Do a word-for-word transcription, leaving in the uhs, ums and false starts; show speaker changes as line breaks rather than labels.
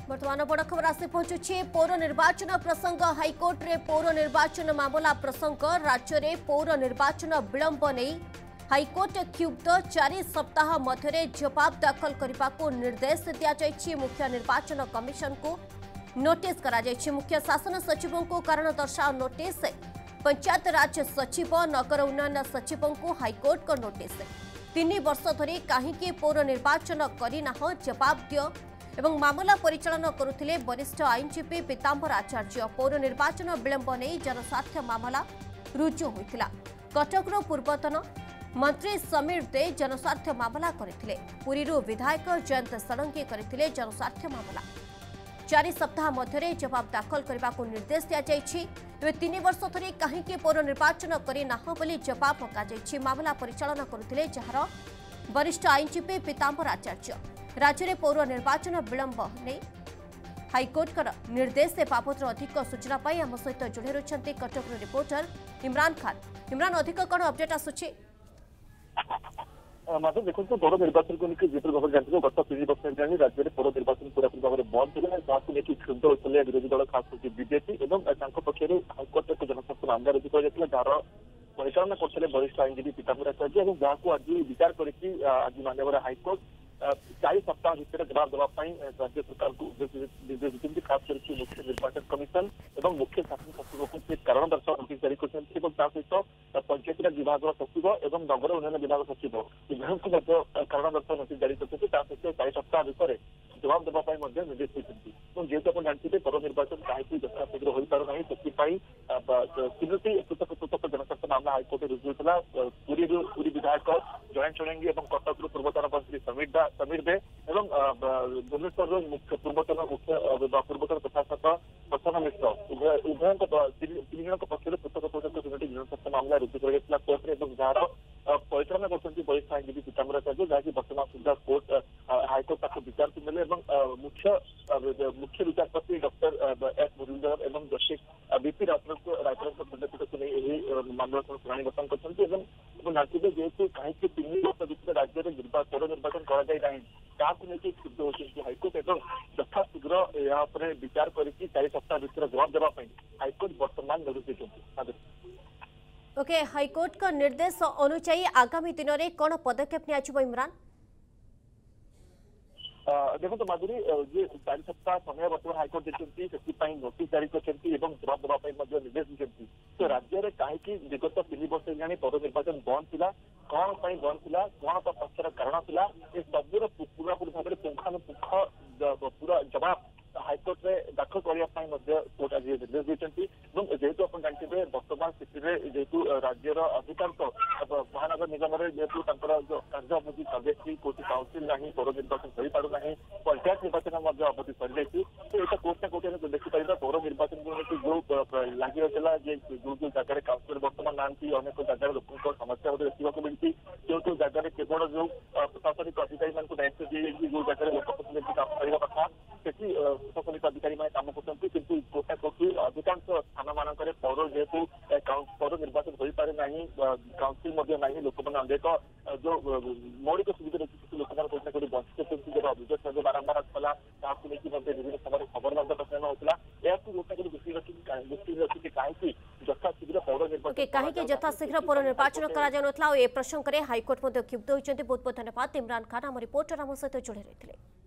वर्तमान बड़ खबर आसी पहुंचुछि पौर निर्वाचन प्रसंग हाइकोर्ट रे पौर निर्वाचन मामला प्रसंग राज्य में पौर निर्वाचन विलंब नहीं हाइकोर्ट क्षुब्ध चार सप्ताह मध्य जवाब दाखल करने को निर्देश दि मुख्य निर्वाचन कमिशन को नोटिस करा मुख्य शासन सचिवों को कारण दर्शाओ नोटिस पंचायत राज सचिव नगर उन्नयन सचिवों को हाइकोर्ट को नोटिस तीन वर्ष धरी कहीं पौर निर्वाचन करना जवाब दियो एवं मामला परिचालन करुथिले वरिष्ठ आईनजीवी पीतांबर आचार्य पौर निर्वाचन विलंब नहीं जनस्वार्थ मामला रुजु होइथिला कटकर पूर्वतन मंत्री समीर दे जनस्वार्थ मामला करथिले पुरीरू विधायक जयंत षडंगी करथिले जनस्वार्थ मामला चार सप्ताह मध्य जवाब दाखल करने को निर्देश दिया तीन वर्ष धरी कहीं पौर निर्वाचन करना बोली जवाब पकाई मामला परिचालन करुथिले जहार वरिष्ठ आईनजीवी पीतांबर आचार्य राज्य में पौर निर्वाचन विलंब नहीं हाइकोर्ट का निर्देश से बाबद अधिक सूचना पाई आम सहित जोड़े रही कटक रिपोर्टर इमरान खान इमरान अधिक कौन अपडेट आसुची
मात्र देखो पौर निर्वाचन को लेकर जिस भाव जानते गत तीन वर्ष जाए राज्य में पौर निर्वाचन पूरापूरी भाव में बंद था जहाँ लेकिन क्षुब्ध होते विरोधी दल खास करके बीजेपी और पक्ष हाइकोर्ट एक जनस्वार्थ मामला रुजु कर जार परिचालन करते वरिष्ठ आईनजीवी पीतांबर आचार्य और जहाँ आज विचार करके आज माननीय हाइकोर्ट चार सप्ताह भर जवाब देवाई राज्य सरकार को निर्देश देते खास करके मुख्य निर्वाचन कमिशन और मुख्य शासन सचिव को से कारण दर्शाओ नोटिस जारी कर सहित पंचायत राज विभाग सचिव और नगर उन्नयन विभाग सचिव उभयों कारण दर्शाओ नोटिस जारी कर सहित चार सप्ताह भितर जवाब देवाई निर्देश देते जेहेतु आप जानते पौर निर्वाचन कहीं यथाशीघ्र हो पारना तीन पृथक पृथक जनस्वार्थ मामला हाइकोर्ट रुजु होता पुरी पुरी विधायक जयंत षडंगी और कटक पूर्वतन मंत्री समीर दा समीर दे और भुवनेश्वर मुख्य पूर्वतन मुख्य पूर्वतन प्रशासक प्रसन्न मिश्र उभयों तीन जन पक्ष पृथक पृथक तीन जनस्वार्थ मामला रुजु कर कोर्टे जार परिचालन कर वरिष्ठ आईनजीवी पीतांबर आचार्य जहाँकि वर्तमान सुधा कोर्ट हाइकोर्ट विचार को नेले मुख्य मुख्य विचारपति डॉक्टर एस मुरलीधर और जस्टिस बीपी रायपुर खंडपीठ को नहीं मामला शुणी गठन कर जेहेतु कहीं तीन वर्ष भितर राज्य में पौर निर्वाचन करा क्षुब्ध होती हाइकोर्ट और यथाशीघ्र यहाँ विचार करके चार सप्ताह भितर जवाब देवाई हाइकोर्ट वर्तमान निर्देश देते
ओके हाइकोर्ट का निर्देश अनुसार आगामी दिन में कौन पदक्षेप निया इमरान
देखो माधुरी जे चार सप्ताह समय बर्तमान हाइकोर्ट देते नोटिस जारी कर जवाब देवाई निर्देश देते तो राज्य में कहीं विगत तीन वर्ष जाए पौर निर्वाचन बंद था कौन बंद था कौन पक्षर कारण था ये सबूर पूरापूरी भाव में पुंखानुपुंख पूरा जवाब हाइकोर्ट में दाखल करने कोर्ट आज निर्देश देते जेहेतु आप जानते वर्तमान स्थित में जेहेतु राज्यर अधिकांश महानगर निगम जेहेतु कार्य अवधि सदस्य कौन काउंसिल ना पौर निर्वाचन हो पारना पंचायत निर्वाचन अवधि सरी जाती तो यहाँ कोर्ट ना कोर्ट देखिपर पौर निर्वाचन को लेकिन जो लगी रहा जो जो जगह काउंसिलर वर्तमान ना अनेक जगह लोक समस्या देखा मिलती जो जो जगह केवल जो प्रशासनिक अधिकारी दायित्व दी जो जगह लोकप्रतिनिधि काम करने कथा से प्रशासनिक अधिकारी काम करते कोटा कोटी अधिकांश स्थान मानक पौर जेहेतु पौर निर्वाचन हो पारे ना काउंसिल ना लोक मैंने अनेक जो मौलिक सुविधा रही लोक मैंने कोई वंचित जब अभियोग बारंबार आसाला विभिन्न समय खबर प्रसारण होता है गोटा दृष्टि रखी दृष्टि रखी कहीं यथाशीघ्र पौर निर्वाचन
कहीं यथाशीघ्र पौर निर्वाचन कर प्रसंग में हाइकोर्ट क्षुब्ध होती बहुत बहुत धन्यवाद इमरान खान आम रिपोर्टर आम सहित जोड़े रही।